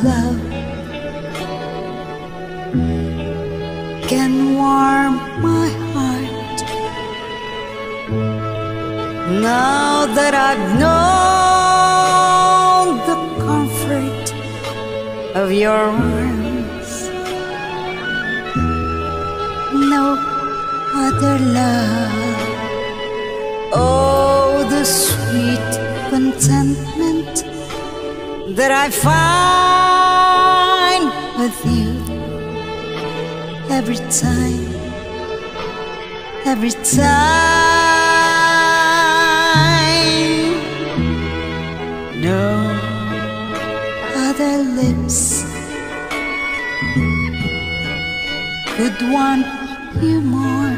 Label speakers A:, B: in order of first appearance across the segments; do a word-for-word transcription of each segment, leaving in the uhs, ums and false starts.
A: love can warm my heart. Now that I've known the comfort of your arms, no other love. Oh, the sweet contentment that I find with you every time, every time. No other lips could want you more,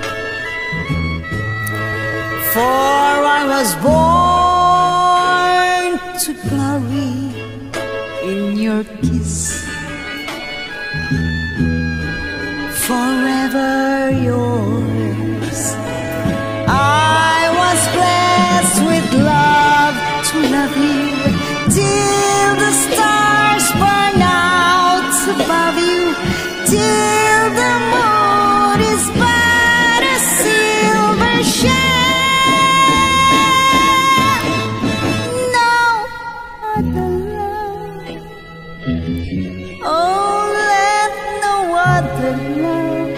A: for I was born to glory in your kiss. Forever yours. I was blessed with love to love you till the stars burn out above you, till the moon is but a silver shell. No other love. Oh, let no other love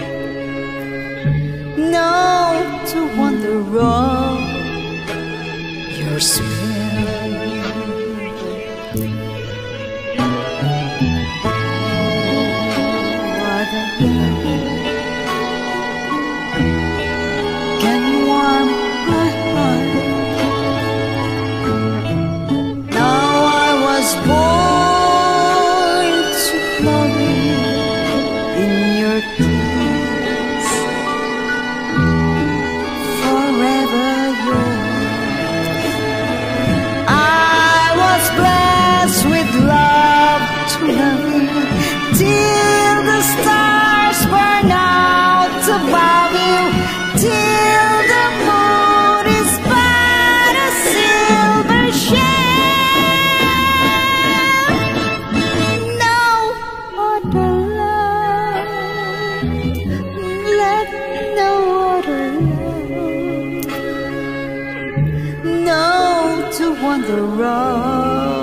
A: know to wander wrong your spell. Other love can warm my heart. Now I was born to glory in your kiss. Forever yours. I was blessed with love to love you till the stars burn out above you, till the moon is but a silver shell. No other love, let no other love know to wander wrong